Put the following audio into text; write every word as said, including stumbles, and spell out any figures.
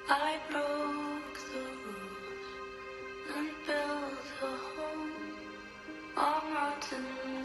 I broke the rules and built a home on mountain